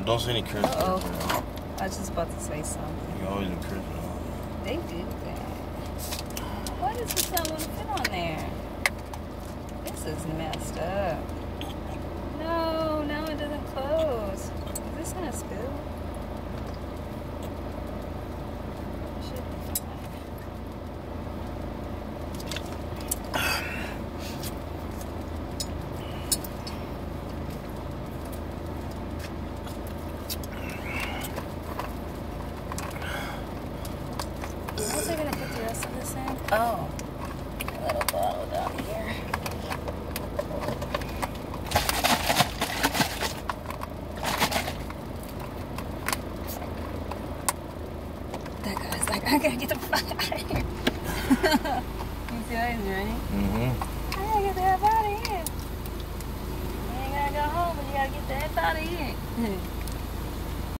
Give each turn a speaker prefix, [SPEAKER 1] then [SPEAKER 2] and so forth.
[SPEAKER 1] Don't say any curse words.
[SPEAKER 2] Uh-oh. I was just about to say something.
[SPEAKER 1] You always in curse.
[SPEAKER 2] They do that. Why does this not want to fit on there? This is messed up. No, now it doesn't close. Is this gonna spill? Should be fine. How's it gonna put the rest of this in? Oh, a little bottle down here. That guy's like, I gotta get the fuck out of here. You see how he's running?
[SPEAKER 1] Mm-hmm.
[SPEAKER 2] I gotta get the F out of here. You ain't gotta go home, but you gotta get the F out of here.